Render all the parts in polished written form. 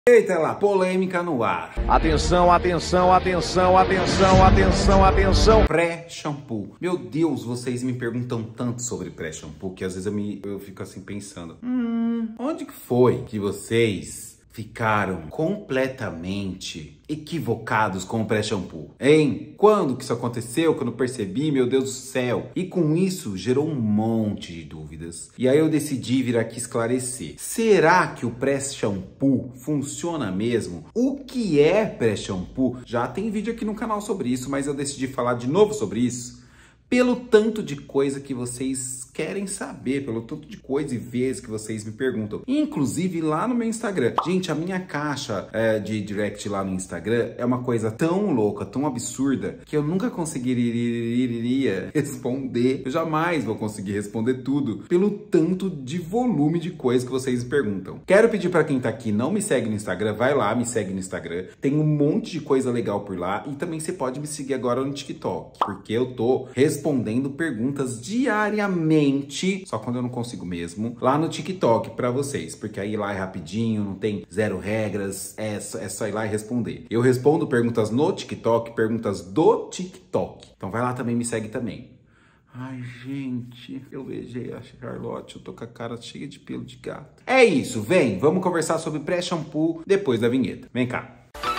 Eita lá, polêmica no ar. Atenção, atenção, atenção, atenção, atenção, atenção. Pré-shampoo. Meu Deus, vocês me perguntam tanto sobre pré-shampoo que às vezes eu fico assim pensando. Onde que foi que vocês ficaram completamente equivocados com o pré-shampoo, hein? Quando que isso aconteceu? Que eu não percebi, meu Deus do céu. E com isso gerou um monte de dúvidas. E aí eu decidi vir aqui esclarecer. Será que o pré-shampoo funciona mesmo? O que é pré-shampoo? Já tem vídeo aqui no canal sobre isso, mas eu decidi falar de novo sobre isso. Pelo tanto de coisa que vocês querem saber, pelo tanto de coisa e vezes que vocês me perguntam. Inclusive lá no meu Instagram. Gente, a minha caixa de direct lá no Instagram é uma coisa tão louca, tão absurda, que eu nunca conseguiria responder. Eu jamais vou conseguir responder tudo, pelo tanto de volume de coisa que vocês me perguntam. Quero pedir para quem tá aqui, não me segue no Instagram, vai lá, me segue no Instagram. Tem um monte de coisa legal por lá. E também você pode me seguir agora no TikTok, porque eu tô respondendo perguntas diariamente, só quando eu não consigo mesmo, lá no TikTok pra vocês, porque aí lá é rapidinho, não tem zero regras, é só ir lá e responder. Eu respondo perguntas no TikTok, perguntas do TikTok. Então vai lá também, me segue também. Ai, gente, eu beijei a Charlotte, eu tô com a cara cheia de pelo de gato. É isso, vem, vamos conversar sobre pré-shampoo depois da vinheta. Vem cá.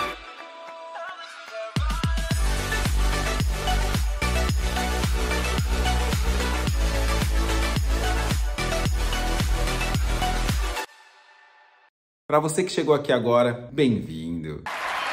Para você que chegou aqui agora, bem-vindo!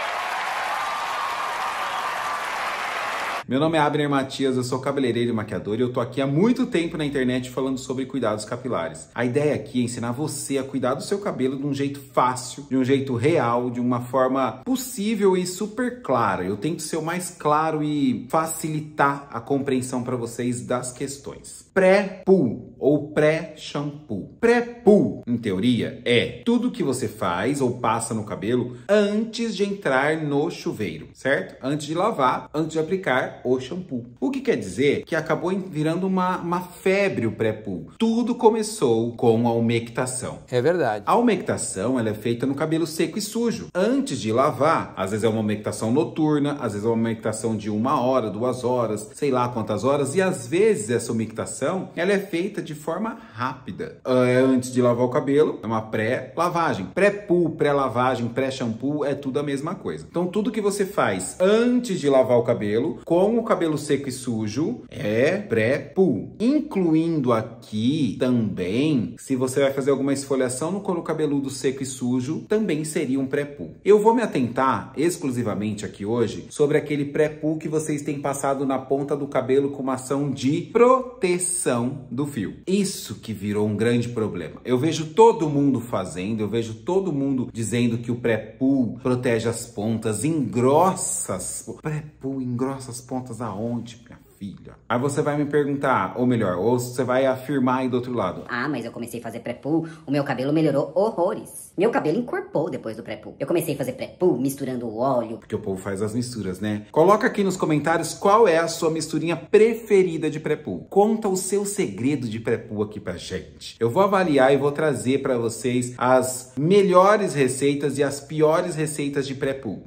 Meu nome é Abner Matias, eu sou cabeleireiro e maquiador e eu tô aqui há muito tempo na internet falando sobre cuidados capilares. A ideia aqui é ensinar você a cuidar do seu cabelo de um jeito fácil, de um jeito real, de uma forma possível e super clara. Eu tento ser o mais claro e facilitar a compreensão para vocês das questões. Pré-poo ou pré-shampoo. Pré-poo, em teoria, é tudo que você faz ou passa no cabelo antes de entrar no chuveiro, certo? Antes de lavar, antes de aplicar o shampoo. O que quer dizer que acabou virando uma febre o pré-poo. Tudo começou com a umectação. É verdade. A umectação, ela é feita no cabelo seco e sujo. Antes de lavar, às vezes é uma umectação noturna, às vezes é uma umectação de 1 hora, 2 horas, sei lá quantas horas, e às vezes essa umectação ela é feita de forma rápida. Antes de lavar o cabelo, é uma pré-lavagem. Pré-poo, pré-lavagem, pré-shampoo, é tudo a mesma coisa. Então, tudo que você faz antes de lavar o cabelo, com o cabelo seco e sujo, é pré-poo. Incluindo aqui também, se você vai fazer alguma esfoliação no couro cabeludo seco e sujo, também seria um pré-poo. Eu vou me atentar exclusivamente aqui hoje sobre aquele pré-poo que vocês têm passado na ponta do cabelo com uma ação de proteção do fio. Isso que virou um grande problema. Eu vejo todo mundo fazendo, eu vejo todo mundo dizendo que o pré-poo protege as pontas, engrossa as... Pré-poo engrossa as pontas aonde, minha filha? Aí você vai me perguntar, ou melhor, ou você vai afirmar aí do outro lado. Ah, mas eu comecei a fazer pré-poo, o meu cabelo melhorou horrores. Meu cabelo encorpou depois do pré-poo. Eu comecei a fazer pré-poo misturando o óleo. Porque o povo faz as misturas, né? Coloca aqui nos comentários qual é a sua misturinha preferida de pré-poo. Conta o seu segredo de pré-poo aqui pra gente. Eu vou avaliar e vou trazer pra vocês as melhores receitas e as piores receitas de pré-poo.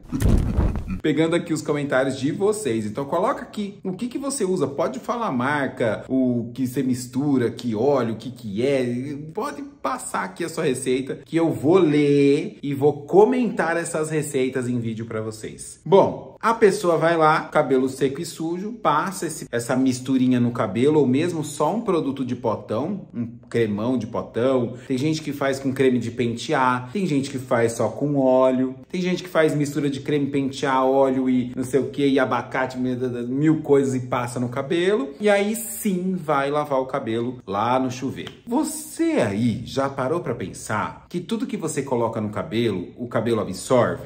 Pegando aqui os comentários de vocês. Então coloca aqui o que você usa. Pode falar a marca, o que você mistura, que óleo, o que é. Pode passar aqui a sua receita que eu vou ler e vou comentar essas receitas em vídeo para vocês. Bom, a pessoa vai lá, cabelo seco e sujo, passa essa misturinha no cabelo ou mesmo só um produto de potão, um cremão de potão. Tem gente que faz com creme de pentear, tem gente que faz só com óleo, tem gente que faz mistura de creme pentear, óleo e não sei o que, e abacate, mil coisas e passa no cabelo. E aí sim vai lavar o cabelo lá no chuveiro. Você aí já parou para pensar que tudo que você coloca no cabelo, o cabelo absorve?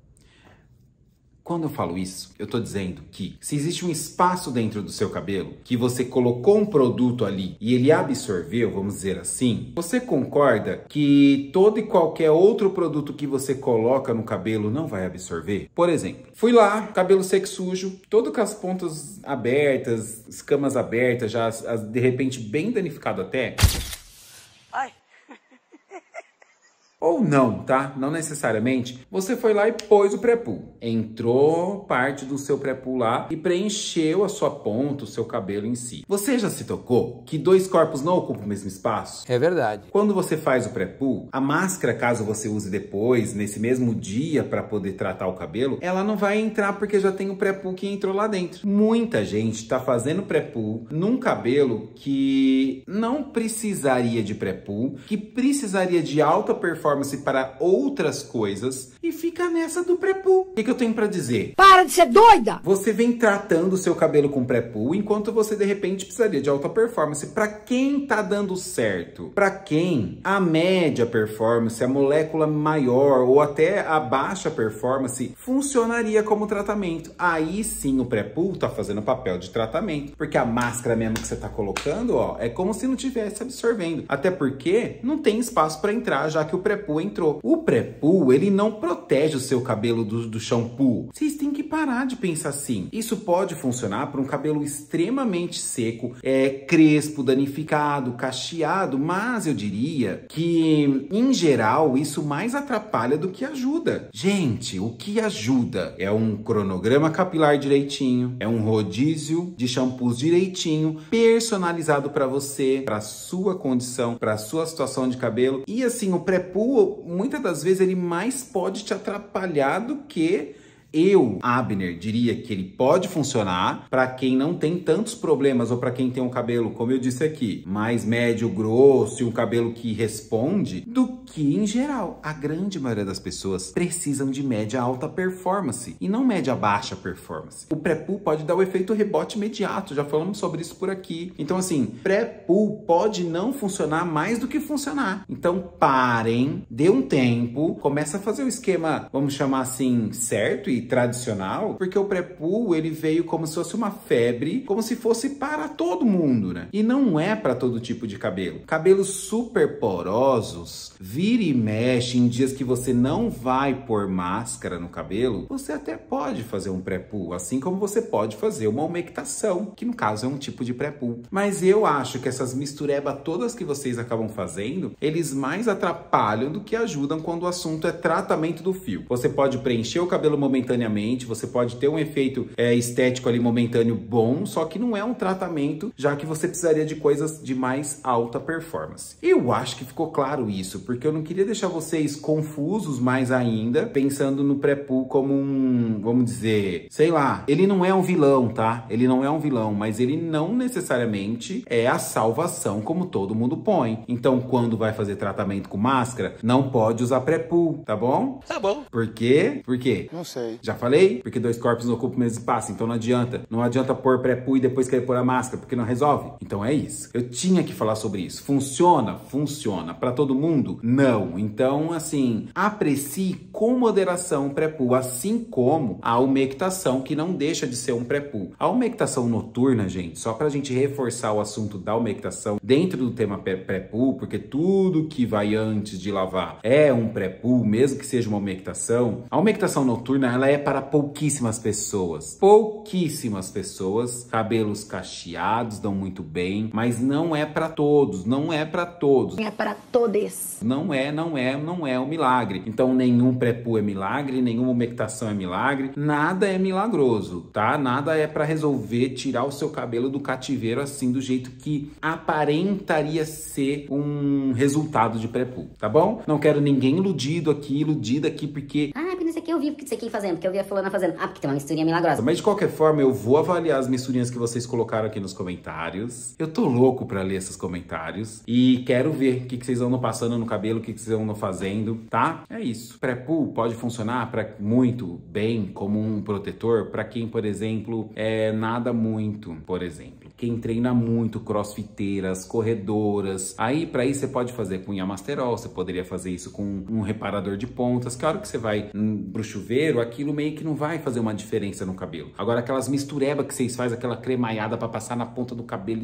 Quando eu falo isso, eu tô dizendo que se existe um espaço dentro do seu cabelo, que você colocou um produto ali e ele absorveu, vamos dizer assim, você concorda que todo e qualquer outro produto que você coloca no cabelo não vai absorver? Por exemplo, fui lá, cabelo seco e sujo, todo com as pontas abertas, escamas abertas, já de repente bem danificado até. Ai. Ou não, tá? Não necessariamente. Você foi lá e pôs o pré-poo. Entrou parte do seu pré-poo lá e preencheu a sua ponta, o seu cabelo em si. Você já se tocou que dois corpos não ocupam o mesmo espaço? É verdade. Quando você faz o pré-poo, a máscara, caso você use depois, nesse mesmo dia para poder tratar o cabelo, ela não vai entrar porque já tem o pré-poo que entrou lá dentro. Muita gente tá fazendo pré-poo num cabelo que não precisaria de pré-poo, que precisaria de alta performance para outras coisas e fica nessa do pré-poo. O que eu tenho para dizer? Para de ser doida! Você vem tratando o seu cabelo com pré-poo enquanto você de repente precisaria de alta performance. Para quem tá dando certo? Para quem a média performance, a molécula maior ou até a baixa performance funcionaria como tratamento. Aí sim o pré-poo tá fazendo o papel de tratamento, porque a máscara mesmo que você tá colocando, ó, é como se não tivesse absorvendo. Até porque não tem espaço para entrar, já que o pré-poo entrou. O pré-poo, ele não protege o seu cabelo do shampoo. Vocês têm que parar de pensar assim. Isso pode funcionar para um cabelo extremamente seco, crespo, danificado, cacheado, mas eu diria que, em geral, isso mais atrapalha do que ajuda. Gente, o que ajuda é um cronograma capilar direitinho, é um rodízio de shampoos direitinho, personalizado para você, para sua condição, para sua situação de cabelo. E assim, o pré-poo, muitas das vezes, ele mais pode te atrapalhar do que... Eu, Abner, diria que ele pode funcionar para quem não tem tantos problemas ou para quem tem um cabelo, como eu disse aqui, mais médio, grosso e um cabelo que responde, do que em geral. A grande maioria das pessoas precisam de média alta performance e não média baixa performance. O pré-poo pode dar o efeito rebote imediato, já falamos sobre isso por aqui. Então assim, pré-poo pode não funcionar mais do que funcionar. Então parem, dê um tempo, começa a fazer o esquema, vamos chamar assim, certo e tradicional, porque o pré-poo ele veio como se fosse uma febre, como se fosse para todo mundo, né? E não é para todo tipo de cabelo. Cabelos super porosos, vira e mexe em dias que você não vai pôr máscara no cabelo, você até pode fazer um pré-poo, assim como você pode fazer uma umectação, que no caso é um tipo de pré-poo. Mas eu acho que essas misturebas todas que vocês acabam fazendo, eles mais atrapalham do que ajudam quando o assunto é tratamento do fio. Você pode preencher o cabelo momentaneamente, você pode ter um efeito estético ali momentâneo bom, só que não é um tratamento, já que você precisaria de coisas de mais alta performance. Eu acho que ficou claro isso, porque eu não queria deixar vocês confusos mais ainda, pensando no pré-poo como um, vamos dizer, sei lá, ele não é um vilão, tá? Ele não é um vilão, mas ele não necessariamente é a salvação como todo mundo põe. Então, quando vai fazer tratamento com máscara, não pode usar pré-poo, tá bom? Tá bom. Por quê? Por quê? Não sei. Já falei? Porque dois corpos não ocupam o mesmo espaço, então não adianta. Não adianta pôr pré-poo e depois querer pôr a máscara, porque não resolve. Então é isso. Eu tinha que falar sobre isso. Funciona? Funciona. Pra todo mundo? Não. Então, assim, aprecie com moderação o pré-poo, assim como a umectação, que não deixa de ser um pré-poo. A umectação noturna, gente, só pra gente reforçar o assunto da umectação dentro do tema pré-poo, porque tudo que vai antes de lavar é um pré-poo, mesmo que seja uma umectação. A umectação noturna, ela é para pouquíssimas pessoas. Pouquíssimas pessoas. Cabelos cacheados dão muito bem, mas não é para todos. Não é para todos. É para todos. Não é um milagre. Então nenhum pré-poo é milagre, nenhuma umectação é milagre, nada é milagroso, tá? Nada é para resolver tirar o seu cabelo do cativeiro assim, do jeito que aparentaria ser um resultado de pré-poo, tá bom? Não quero ninguém iludida aqui, porque... Ah, isso aqui eu vi porque isso aqui fazendo, porque eu vi a fulana fazendo. Ah, porque tem uma misturinha milagrosa. Mas de qualquer forma, eu vou avaliar as misturinhas que vocês colocaram aqui nos comentários. Eu tô louco pra ler esses comentários. E quero ver o que vocês andam passando no cabelo, o que vocês andam fazendo, tá? É isso. Pré-poo pode funcionar muito bem como um protetor pra quem, por exemplo, nada muito, por exemplo. Quem treina muito, crossfiteiras, corredoras. Aí, pra isso, você pode fazer com Yamasterol, você poderia fazer isso com um reparador de pontas. Que a hora que você vai pro chuveiro, aquilo meio que não vai fazer uma diferença no cabelo. Agora, aquelas misturebas que vocês fazem, aquela cremaiada pra passar na ponta do cabelo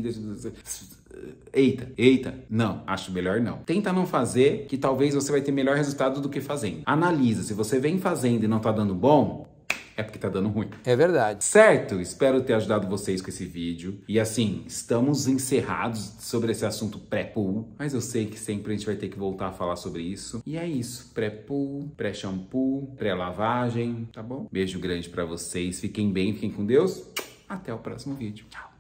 e... Eita, não, acho melhor não. Tenta não fazer, que talvez você vai ter melhor resultado do que fazendo. Analisa, se você vem fazendo e não tá dando bom, é porque tá dando ruim. É verdade. Certo? Espero ter ajudado vocês com esse vídeo. E assim, estamos encerrados sobre esse assunto pré-poo, mas eu sei que sempre a gente vai ter que voltar a falar sobre isso. E é isso, pré-poo, pré-shampoo, pré-lavagem, tá bom? Beijo grande pra vocês, fiquem bem, fiquem com Deus. Até o próximo vídeo. Tchau.